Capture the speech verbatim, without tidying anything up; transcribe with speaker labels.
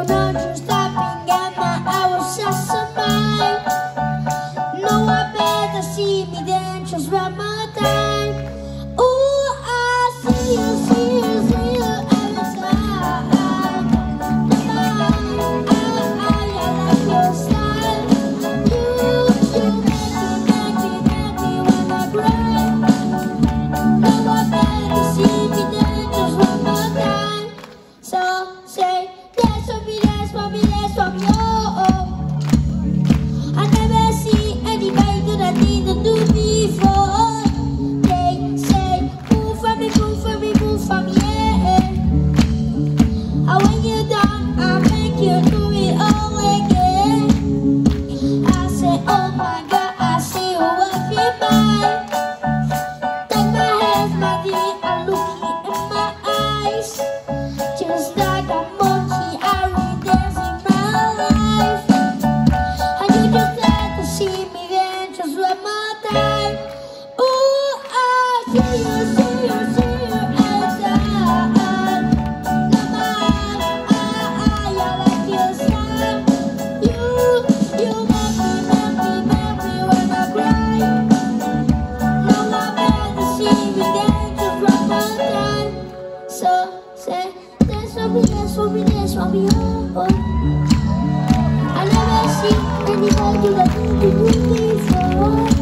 Speaker 1: You know you're stopping at my hours just a mile. No, I better see me then just one more time. Ooh, I see you, see you, see you every time. I, I, I like your style. You, you make me, make me, make me wanna cry. No, I better see me then just one more time. So say dance for me, dance for me, dance for me, oh, oh. I never see anybody do that thing to do before. They say move for me, move for me, move for me, yeah. And when you're done, I make you do it all again. I say, oh my God, I see you walking by. Take my hands, my dear, I'm looking in my eyes. Just like a monkey, I will dance in my life. And you just like to see me then just one more time. Ooh, I see you, see you, see you outside. No man, I, I, I like your style. You, you make me, make me, make me wanna cry. No, I better see me then just one more time. So say dance for me, dance for me, dance for me, oh, oh. I never see anybody do that thing to do before.